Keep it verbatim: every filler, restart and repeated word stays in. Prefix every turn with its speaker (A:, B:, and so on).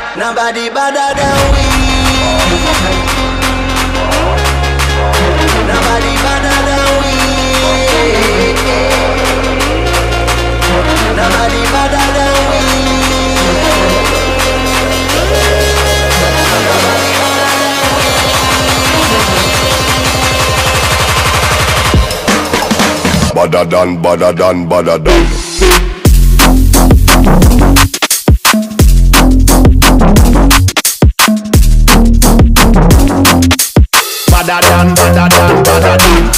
A: Nobody better than we. Nobody better than we. Nobody better than we.
B: Badder than, badder than, badder than.
C: Badder than, badder than, badder than.